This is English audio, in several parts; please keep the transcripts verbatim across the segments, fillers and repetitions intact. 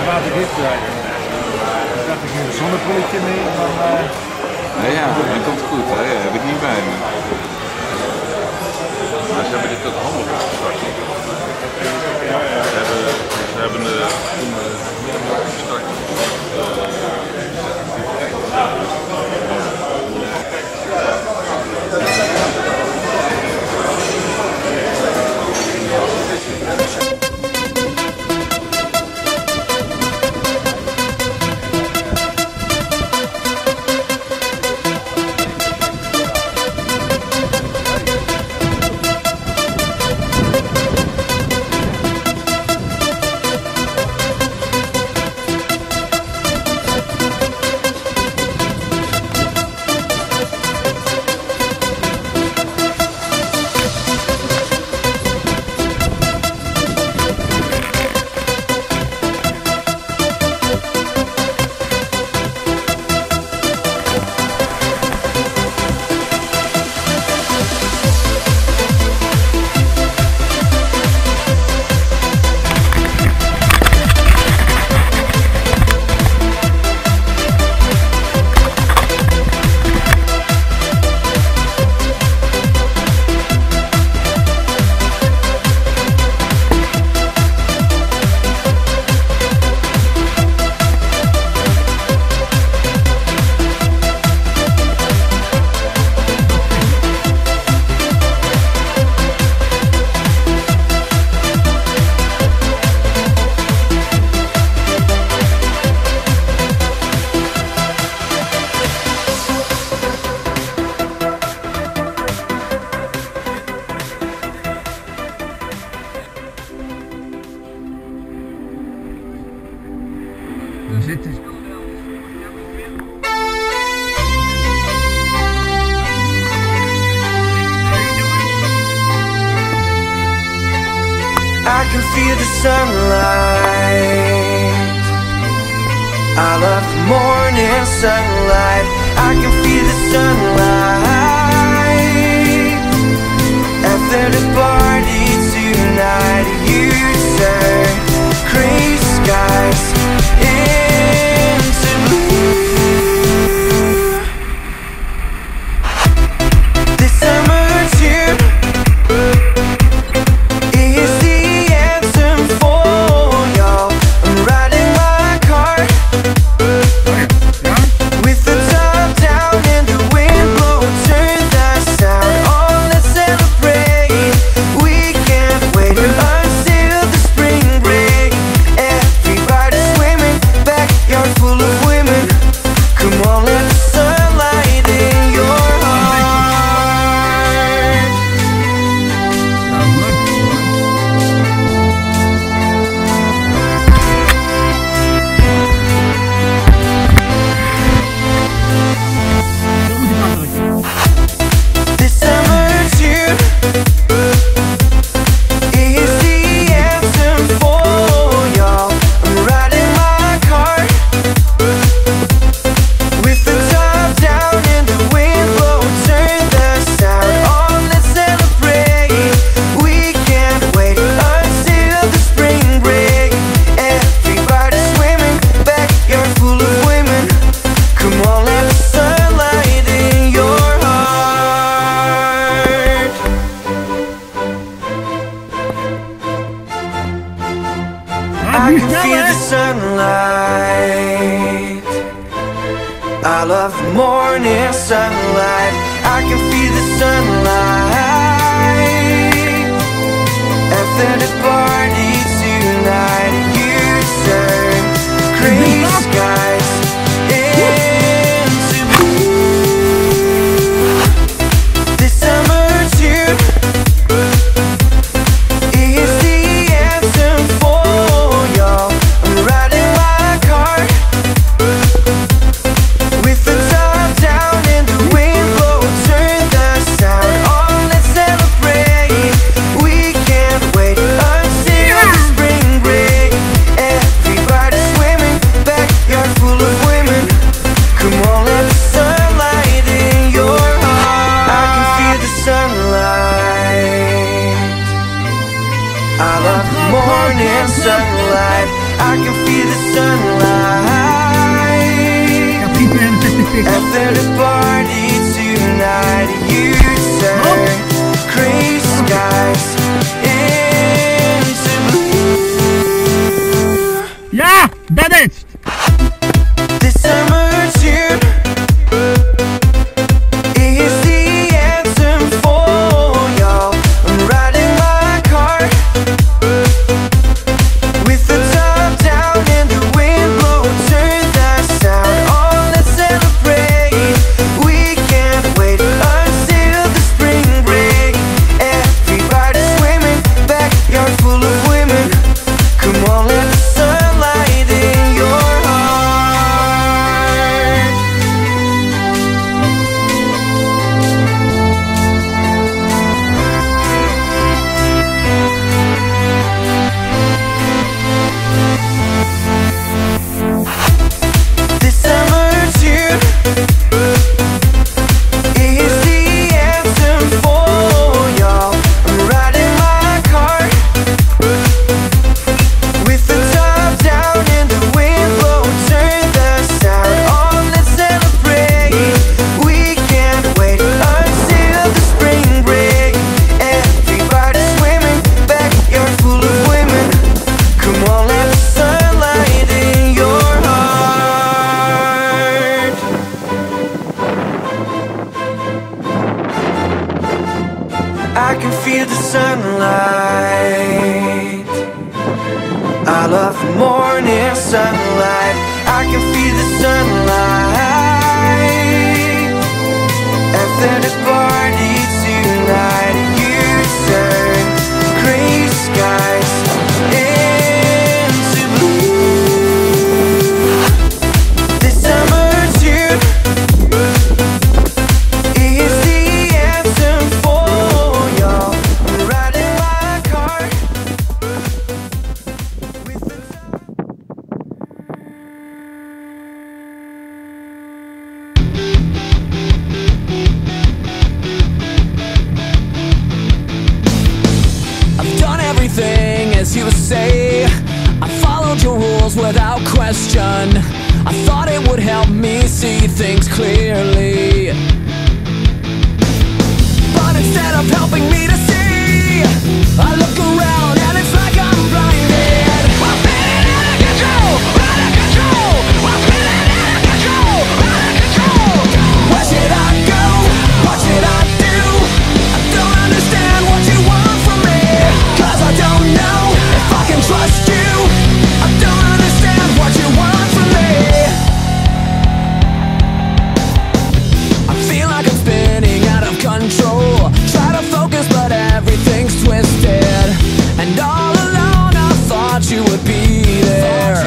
laat ik dit rijden. Ik dacht ik neem een zonnebrilletje mee, maar... Uh... Ja, ja, dat komt goed, hè? Dat heb ik niet bij me. Maar ze hebben dit ook handig gestart. Ze hebben, ze hebben uh, toen uh, gestart. Zitten. I can feel the sunlight. I love the morning sunlight. I can feel the sunlight. After the party tonight, you turn gray skies into blue. This summer tune is the anthem for y'all. I'm riding my car with the top down and the wind blowing. Turn the sound on, let's celebrate. We can't wait until the spring break. Everybody's swimming, backyard full of women. Come on, let the sunlight in your heart. This summer tune is the anthem for y'all. I'm riding my car with the top down and the wind blowing. Turn the sound on, let's celebrate. We can't wait until the spring break. Everybody's swimming, backyard full of women. Come on, let the sunlight in your heart. I can feel the sunlight. I love the morning sunlight. I can feel the sunlight. After the party tonight, you turn gray skies into blue. This summer tune is the anthem for y'all. I'm riding my car with the top down and the wind blowing. Turn the sound on, let's celebrate. We can't wait until the spring break. Everybody's swimming, backyard full of women. Come on, let the sunlight in your heart. I can feel the sunlight. I love the morning sunlight. I can feel the sunlight. I love the morning sunlight. I can feel the sunlight. After the party tonight, you turn gray skies into blue. This summer tune is the anthem for y'all. I'm riding my car with the everything as you say. I followed your rules without question. I thought it would help me see things clearly, but instead of helping me to see, I look around and it's like I'm blinded. I'm feeling out of control, out of control. I'm feeling out of control, out of control. Where should I go? What should I do? I don't understand what you want from me, 'cause I don't know if I can trust you. I don't understand what you want from me. I feel like I'm spinning out of control. Try to focus but everything's twisted, and all alone I thought you would be there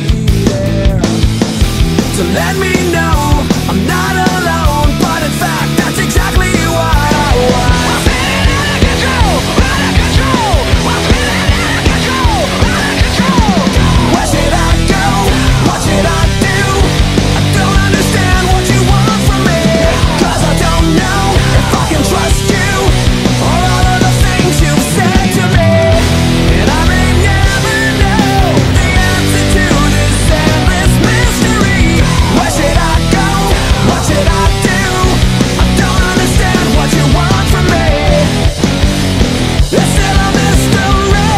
to let me know I'm not alone, but in fact that's exactly what I want. I'm spinning out of control, out of control. I'm spinning out of control, out of control. Where should I go? What should I do? I don't understand what you want from me, 'cause I don't know if I can trust you or all of the things you've said to me. And I may never know the answer to this endless mystery. Where should I go? What should I do? I don't understand what you want from me. It's still a mystery.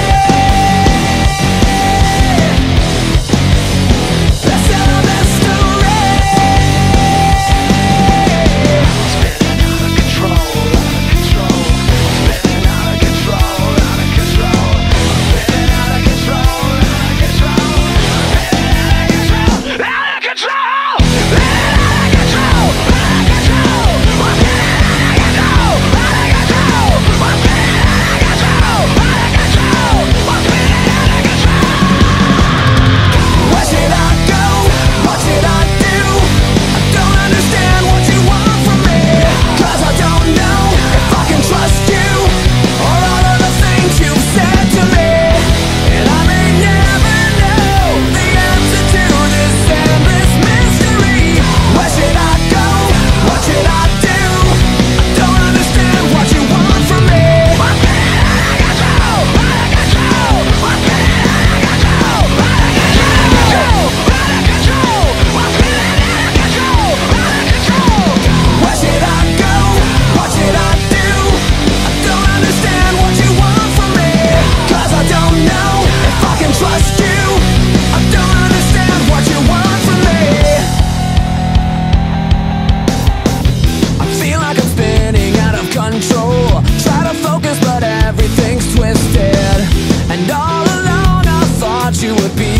It's still a mystery. Spinning out of control, out of control. Spinning out of control, out of control. Spinning out of control, out of control. Spinning out of control, out of control. Spinning out of control, out of control. I'm spinning out of control, out of control. I'm spinning out of control, out of control. I'm spinning out of control. Where should I go? What should I do? I don't understand what you want from me, 'cause I don't know if I can trust you or all of the things you've said to me. And I may never know the answer to this endless mystery. Where should I go? What should I do? I don't understand what you want from me. I'm spinning out of control, out of control. I'm spinning out of control, out of control. Out of control. I'm spinning out of control, out of control. Where should I go? What should I do? I don't understand what you want from me, 'cause I don't know if I can trust you. I don't understand what you want from me. I feel like I'm spinning out of control. Try to focus but everything's twisted, and all alone I thought you would be